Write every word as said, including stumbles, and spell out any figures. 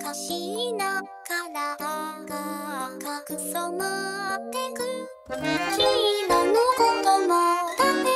かしな体が隠さまってく。キラのこともダメ